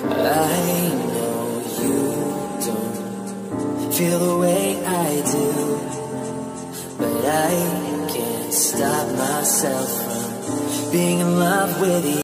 I know you don't feel the way I do, but I can't stop myself from being in love with you.